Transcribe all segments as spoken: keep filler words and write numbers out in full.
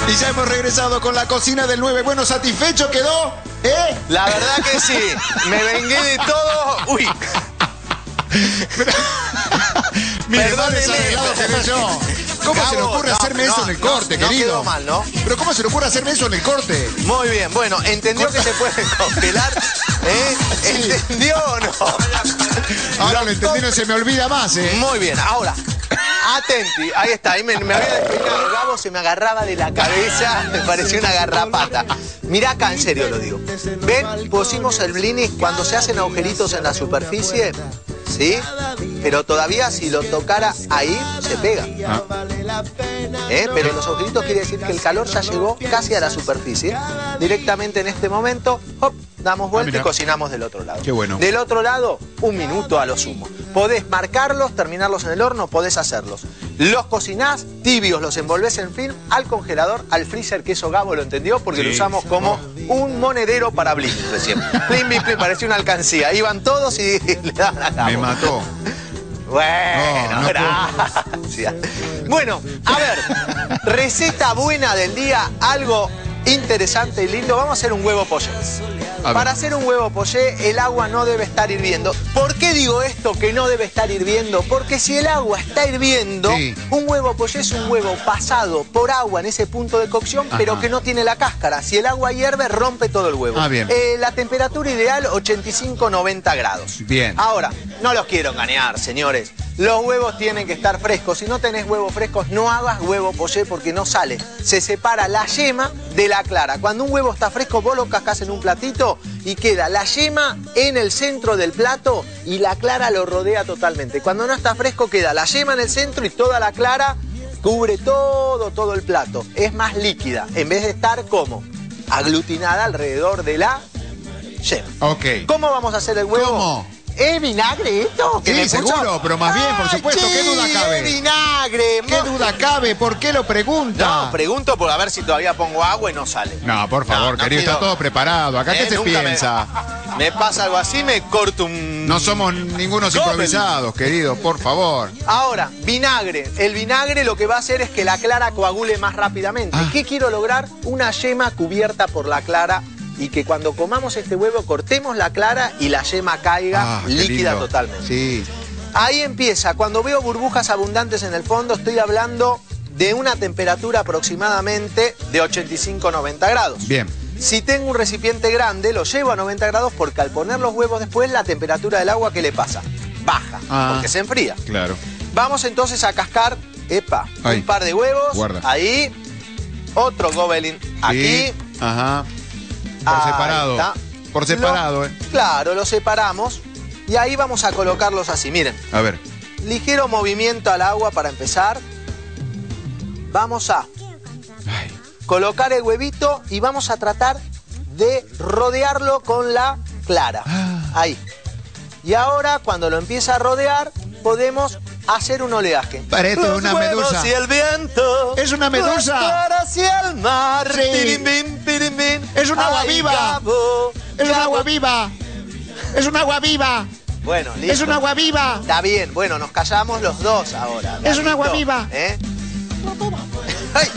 Y ya hemos regresado con la cocina del nueve. Bueno, ¿satisfecho quedó? ¿Eh? La verdad que sí. Me vengué de todo. Uy. Perdóneme. Yo. ¿Cómo Gabo, se le ocurre no, hacerme no, eso en el no, corte, no querido? quedó mal, ¿no? Pero ¿cómo se le ocurre hacerme eso en el corte? Muy bien. Bueno, ¿entendió que se puede congelar? ¿Eh? Sí. ¿Entendió o no? Ahora lo entendí, no se me olvida más, ¿eh? Muy bien. Ahora, atenti. Ahí está. Ahí me, me había despeinado. Gabo se me agarraba de la cabeza. Me parecía una garrapata. Mirá acá, en serio lo digo. ¿Ven? Pusimos el blinis cuando se hacen agujeritos en la superficie. ¿Sí? Pero todavía si lo tocara ahí, se pega. Ah. ¿Eh? Pero los agujeritos quiere decir que el calor ya llegó casi a la superficie. Directamente en este momento, hop, damos vuelta Ah, y cocinamos del otro lado. Qué bueno. Del otro lado, un minuto a lo sumo. Podés marcarlos, terminarlos en el horno, podés hacerlos. Los cocinás, tibios, los envolvés en film, al congelador, al freezer, que eso Gabo lo entendió, porque Sí. lo usamos como un monedero para Blin recién. Blin, Blin, Blin, parecía una alcancía. Iban todos y le daban a Gabo. Me mató. Bueno, No, no gracias. Bueno, a ver, receta buena del día, algo interesante y lindo. Vamos a hacer un huevo poché. A Para ver. hacer un huevo poché, el agua no debe estar hirviendo. ¿Por qué digo esto que no debe estar hirviendo? Porque si el agua está hirviendo, Sí. un huevo poché es un huevo pasado por agua en ese punto de cocción, Ajá. pero que no tiene la cáscara. Si el agua hierve, rompe todo el huevo. Ah, bien. Eh, la temperatura ideal, ochenta y cinco noventa grados. Bien. Ahora, no los quiero engañar, señores. Los huevos tienen que estar frescos. Si no tenés huevos frescos, no hagas huevo poché porque no sale. Se separa la yema de la clara. Cuando un huevo está fresco, vos lo cascás en un platito y queda la yema en el centro del plato y la clara lo rodea totalmente. Cuando no está fresco, queda la yema en el centro y toda la clara cubre todo, todo el plato. Es más líquida, en vez de estar como aglutinada alrededor de la yema. Ok. ¿Cómo vamos a hacer el huevo? ¿Cómo? ¿Es vinagre esto? ¿Que Sí, me puso? seguro, pero más bien, por Ay, supuesto, ¿qué duda sí, cabe? es vinagre. ¿Qué mo- duda cabe? ¿Por qué lo pregunta? No, pregunto por a ver si todavía pongo agua y no sale. No, por favor, No, no querido, quiero- está todo preparado. ¿Acá qué Eh, se nunca me- piensa? Me pasa algo así, me corto un... No somos ningunos Gobel. improvisados, querido, por favor. Ahora, vinagre. El vinagre lo que va a hacer es que la clara coagule más rápidamente. Ah. ¿Qué quiero lograr? Una yema cubierta por la clara y que cuando comamos este huevo cortemos la clara y la yema caiga Ah, qué líquida lindo. totalmente. Sí. Ahí empieza. Cuando veo burbujas abundantes en el fondo, estoy hablando de una temperatura aproximadamente de ochenta y cinco noventa grados. Bien. Si tengo un recipiente grande, lo llevo a noventa grados porque al poner los huevos después, la temperatura del agua, ¿qué le pasa? Baja, Ah. porque se enfría. Claro. Vamos entonces a cascar, epa, Ahí. un par de huevos. Guarda. Ahí. Otro gobelin aquí. Sí. Ajá. Por Ahí separado. está. Por separado, Lo- ¿eh? Claro, los separamos. Y ahí vamos a colocarlos así, miren. A ver. Ligero movimiento al agua para empezar. Vamos a Ay. colocar el huevito y vamos a tratar de rodearlo con la clara. Ah. Ahí. Y ahora, cuando lo empieza a rodear, podemos hacer un oleaje. Parece Los una huevos medusa. y el viento. Es una medusa. Flotar hacia el mar. Sí. Tirimbim, pirimbim. Es un agua Ay, viva. Gabo, Es un Gabo. agua viva. Es un agua viva. Bueno, listo. Es un agua viva. Está bien, bueno, nos callamos los dos ahora. Es un agua Gabito, viva. ¿Eh? Ay.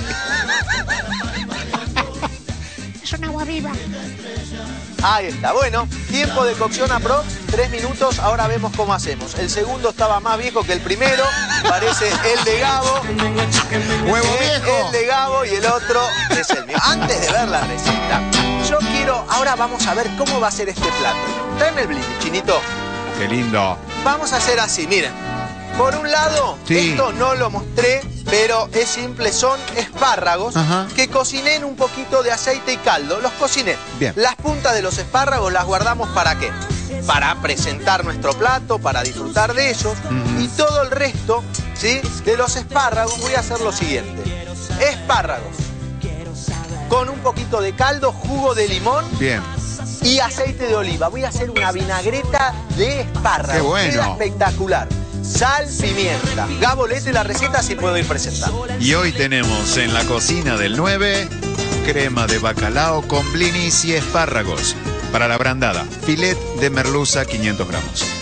Es un agua viva. Ahí está, bueno, tiempo de cocción aprox, tres minutos, ahora vemos cómo hacemos. El segundo estaba más viejo que el primero, parece el de Gabo. Huevo Eh, viejo. El de Gabo y el otro es el mío. Antes de ver la receta, yo quiero, ahora vamos a ver cómo va a ser este plato. Tráeme el blini, chinito. Qué lindo. Vamos a hacer así, miren. Por un lado, Sí. esto no lo mostré, pero es simple, son espárragos Ajá. que cociné en un poquito de aceite y caldo. Los cociné. Bien. Las puntas de los espárragos las guardamos ¿para qué? Para presentar nuestro plato, para disfrutar de ellos. Ujú. Y todo el resto, ¿sí? De los espárragos voy a hacer lo siguiente. Espárragos con un poquito de caldo, jugo de limón Bien. y aceite de oliva. Voy a hacer una vinagreta de espárragos. Qué bueno. Queda espectacular. Sal, pimienta. Gabo, léete la receta si puedo ir presentando. Y hoy tenemos en la cocina del nueve crema de bacalao con blinis y espárragos. Para la brandada, filet de merluza quinientos gramos.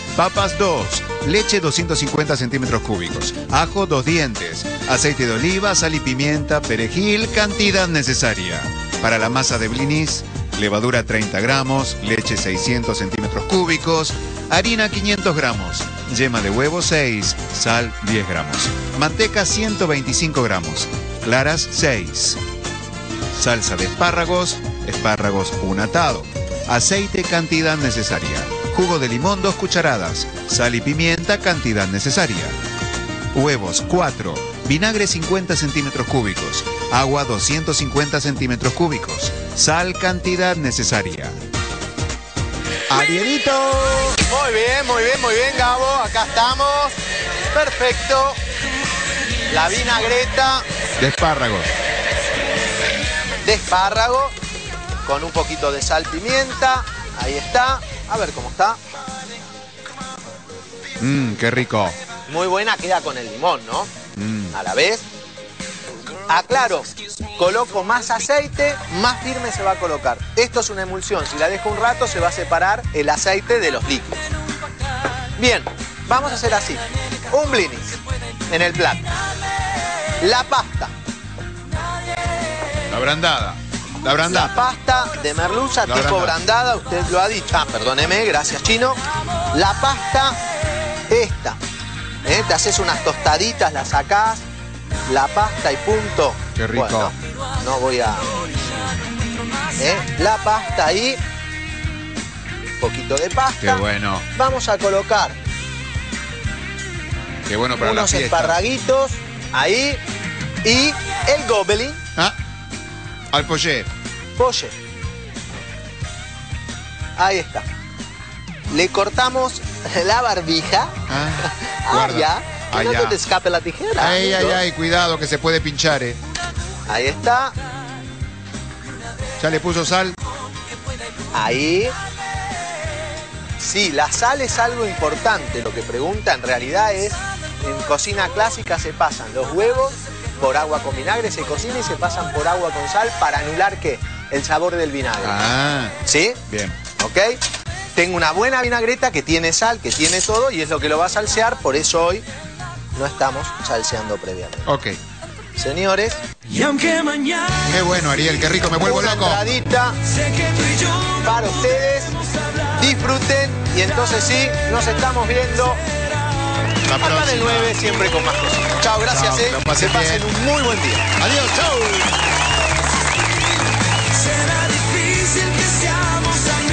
papas dos, leche doscientos cincuenta centímetros cúbicos, ajo dos dientes, aceite de oliva, sal y pimienta, perejil, cantidad necesaria. Para la masa de blinis, levadura treinta gramos, leche seiscientos centímetros cúbicos, harina quinientos gramos, yema de huevo seis, sal diez gramos, manteca ciento veinticinco gramos, claras seis, salsa de espárragos, espárragos un atado, aceite cantidad necesaria, jugo de limón dos cucharadas, sal y pimienta cantidad necesaria, huevos cuatro, vinagre cincuenta centímetros cúbicos, agua doscientos cincuenta centímetros cúbicos, sal cantidad necesaria. Arielito. Muy bien, muy bien, muy bien, Gabo. Acá estamos. Perfecto. La vinagreta De espárragos. de espárrago con un poquito de sal, pimienta. Ahí está. A ver cómo está. Mmm, qué rico. Muy buena, queda con el limón, ¿no? Mm. A la vez. Aclaro, coloco más aceite, más firme se va a colocar. Esto es una emulsión. Si la dejo un rato, se va a separar el aceite de los líquidos. Bien, vamos a hacer así. Un blinis en el plato. La pasta. La brandada. La brandada. La pasta de merluza La tipo brandada. brandada, usted lo ha dicho. Ah, perdóneme, gracias, Chino. La pasta, esta. ¿Eh? Te haces unas tostaditas, la sacás. La pasta y punto. Qué rico. Bueno, no voy a... ¿Eh? La pasta ahí. Un poquito de pasta. Qué bueno. Vamos a colocar Qué bueno para la unos fiesta. esparraguitos ahí. Y el gobelin. Ah, al poché. Polle. Ahí está. Le cortamos la barbija. Ah, Ah, guarda. ya. Que Ah, no ya. se te escape la tijera. Ay, ay, amigo. ay, cuidado que se puede pinchar, eh. Ahí está. Ya le puso sal. Ahí. Sí, la sal es algo importante. Lo que pregunta en realidad es, en cocina clásica se pasan los huevos por agua con vinagre, se cocina y se pasan por agua con sal para anular, ¿qué? El sabor del vinagre. Ah, ¿Sí? bien. ¿Ok? Tengo una buena vinagreta que tiene sal, que tiene todo y es lo que lo va a salsear, por eso hoy no estamos salseando previamente. Ok. Señores, Y aunque mañana Qué bueno, Ariel, qué rico, me vuelvo una loco. entradita sé que tú y yo para ustedes, disfruten y entonces sí, nos estamos viendo La acá en el próxima. nueve, siempre con más cosas. Chao, gracias, Chao, eh. que lo Que pasen pasen bien. un muy buen día. Adiós, chau. será difícil que seamos amigos.